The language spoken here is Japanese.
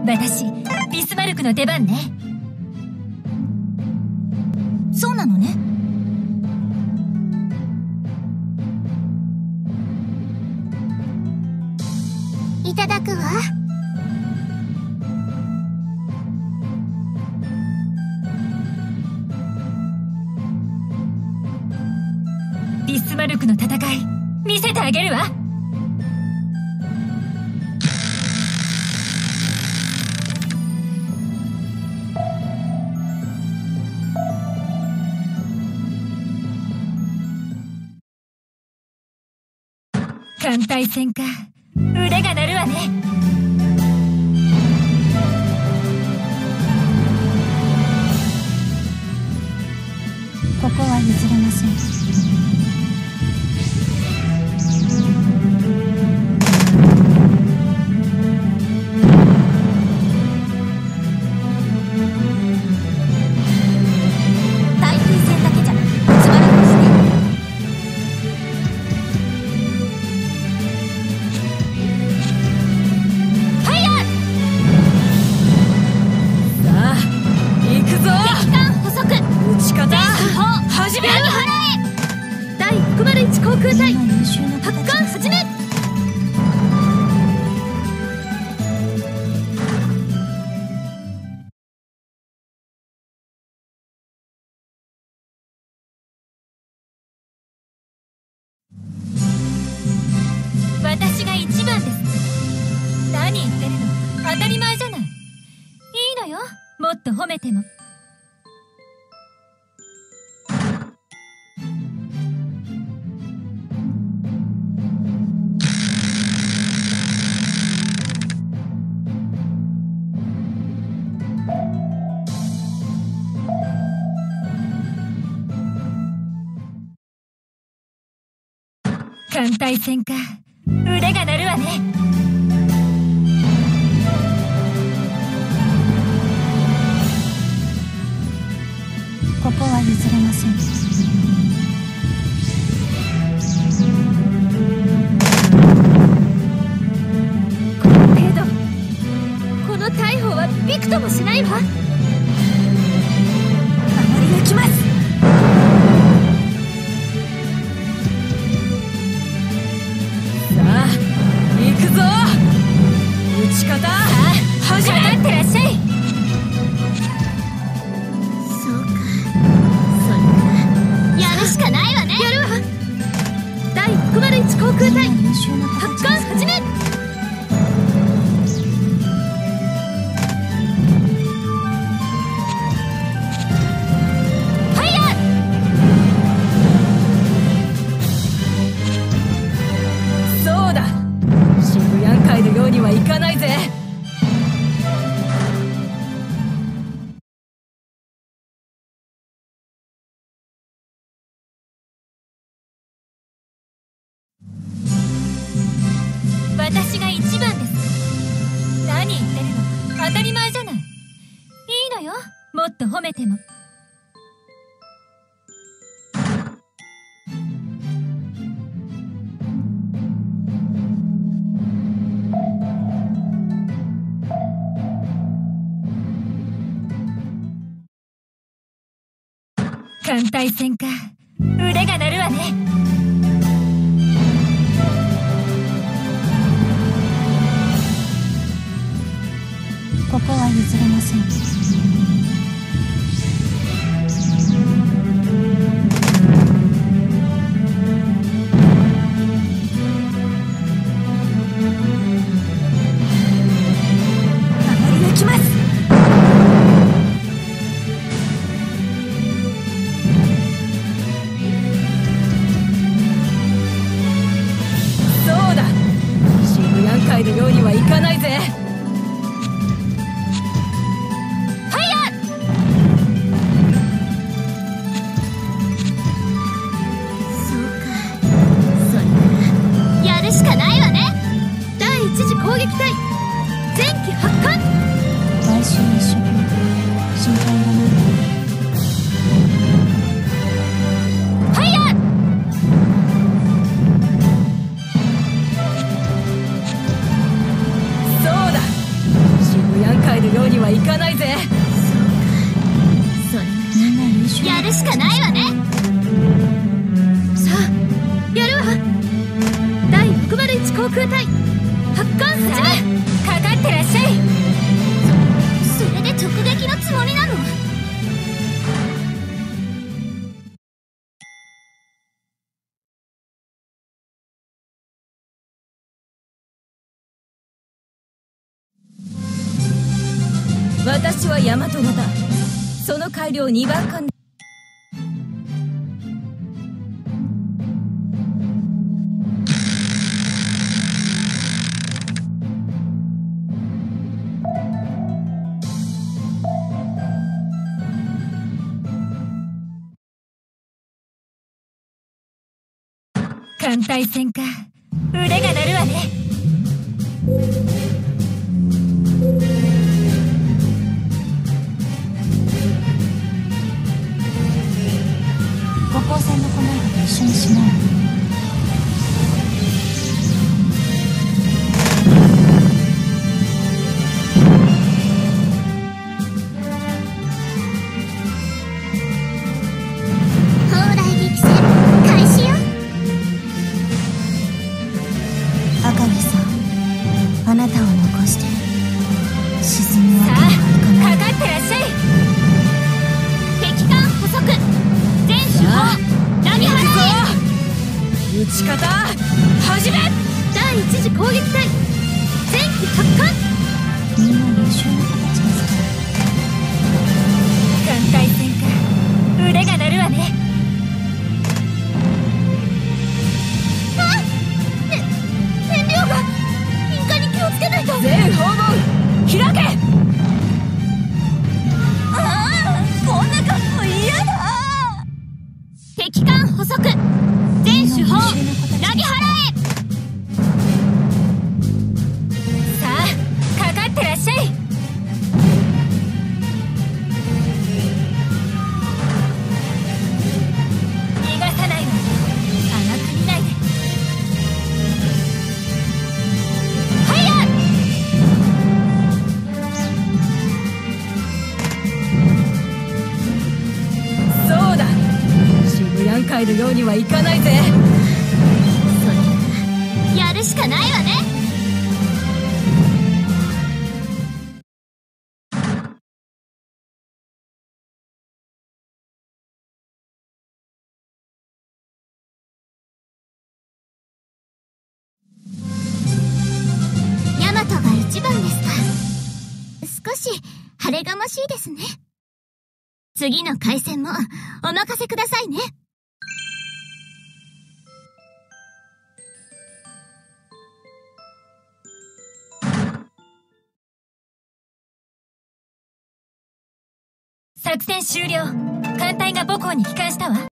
私、ビスマルクの出番ね。 そうなのね。 いただくわ。 ビスマルクの戦い、見せてあげるわ。艦隊戦か。腕が鳴るわね。 ここは譲れません。 対空戦だけじゃしばらくして。 始める。第601航空隊発艦始め。私が一番です。何言ってるの、当たり前じゃない。いいのよ、もっと褒めても。艦隊戦か。腕が鳴るわね。 ここは譲れません。 この程度、この大砲はびくともしないわ。守り抜きます。打ち方、始め。ってらっしゃい。 そうか、それか。やるしかないわね。 やるわ。第601航空隊発艦始め。ファイヤー。そうだ、渋谷会のようにはいかないぜ。私が一番です。何言ってるの、当たり前じゃない。いいのよ、もっと褒めても。艦隊戦か。腕が鳴るわね。 ここは譲れません。 守り抜きます。そうだ、渋谷会のようにはいかないぜ。 しかないわね。 第一次攻撃隊前期発艦。 来週一緒に心配がない。 ファイヤー。 そうだ、渋谷うにはいかないぜ。 それならやるしかないわね。さあやるわ。第601航空隊発艦始め。 かかってらっしゃい。 それで直撃のつもりなの？ 私は大和型、その改良2番艦。艦隊戦か。腕が鳴るわね。 五光線のコマンドと一緒にしない。 砲台撃戦開始よ。 赤城さん、あなたを残して沈むわけにはいかない。 かかってらっしゃい。 敵艦捕捉全手法投げ払え。 撃ち方始め。 第一次攻撃隊前期発艦。 みんな優秀な子たちですから。 艦隊戦か。腕が鳴るわね。 燃料が引火に気をつけないと。 全方門開け。 こんな格好嫌だ。敵艦捕捉全手法投げ払え。 さあかかってらっしゃい。逃がさないわよ。甘く見ないで。はいや。そうだ、渋谷会のようにはいかないぜ。 それならやるしかないわね。ヤマトが一番ですか。少し晴れがましいですね。次の回戦もお任せくださいね。 作戦終了。艦隊が母港に帰還したわ。